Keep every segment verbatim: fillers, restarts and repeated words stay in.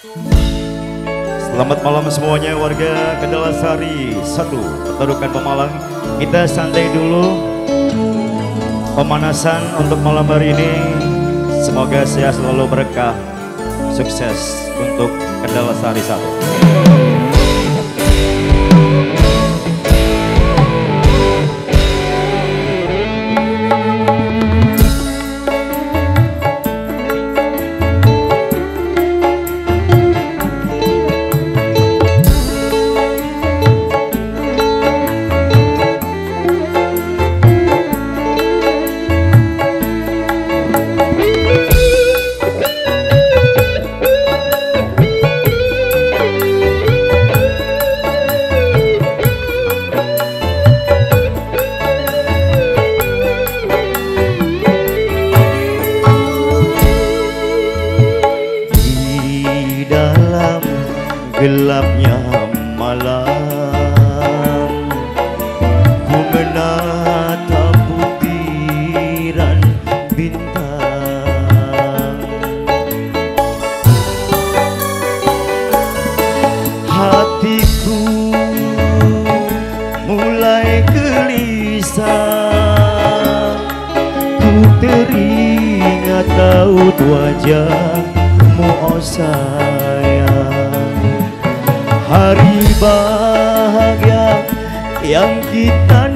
Selamat malam semuanya warga Kendalasari satu, Petarukan Pemalang. Kita santai dulu pemanasan untuk malam hari ini. Semoga sehat selalu, berkah, sukses untuk Kendalasari satu. Gelapnya malam, ku menatap butiran bintang. Hatiku mulai gelisah, ku teringat taut wajahmu, oh sayang. Hari bahagia yang kita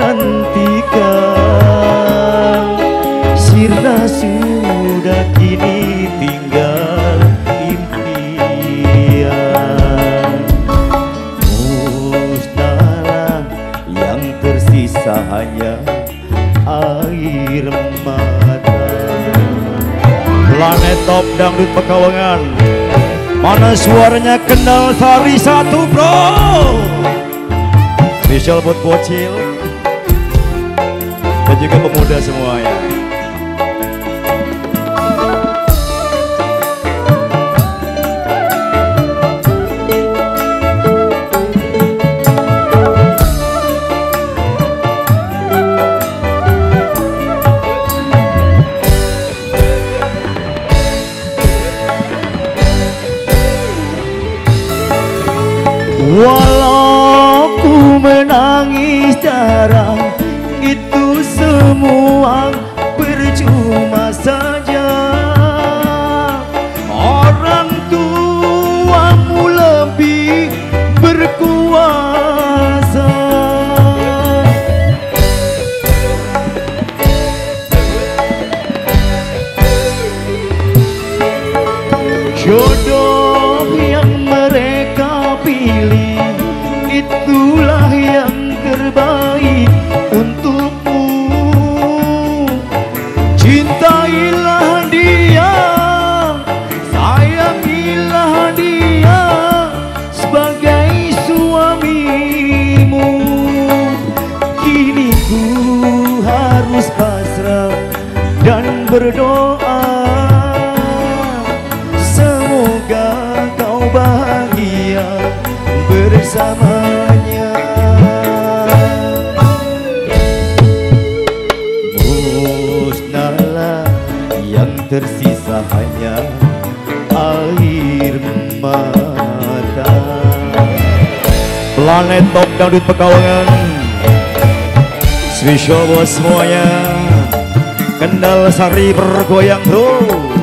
nantikan sirna sudah kini tinggal impian. Musnahlah yang tersisa hanya air mata. Planet Top Dangdut Pekalongan, mana suaranya Kendalasari satu bro. Spesial buat bocil dan juga pemuda semuanya. Walau ku menangis jarang, itu semua percuma saja. Orang tuamu lebih berkuasa. Jodoh yang mereka pilih, itulah yang terbaik untukmu. Cintailah dia, sayangilah dia sebagai suamimu. Kini ku harus pasrah dan berdoa, semoga kau bahagia bersamanya. Musnahlah yang tersisa hanya air mata. Planet Top Dangdut Pekalongan, spesial buat semuanya. Kendalasari bergoyang bro.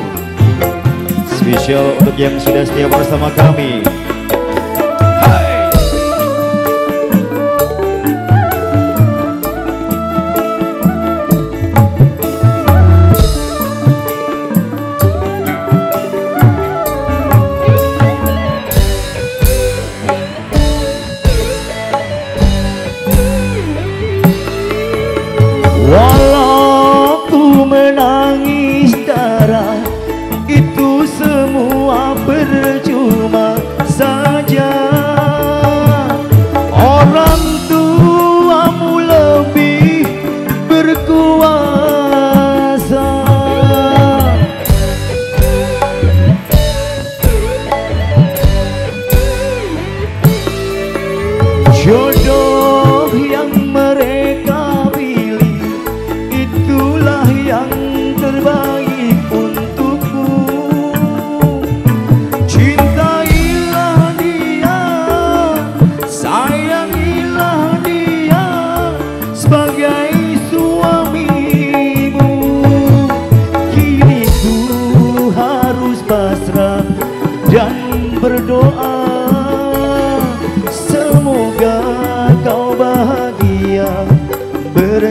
Spesial untuk yang sudah setia bersama kami. Walau ku menangis darah, itu semua percuma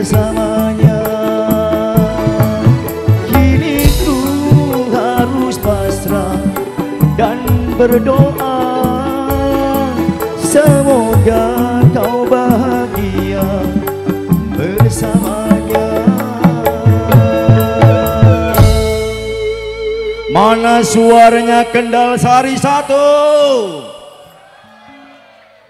bersamanya. Kini ku harus pasrah dan berdoa, semoga kau bahagia bersamanya. Mana suaranya Kendal Sari satu?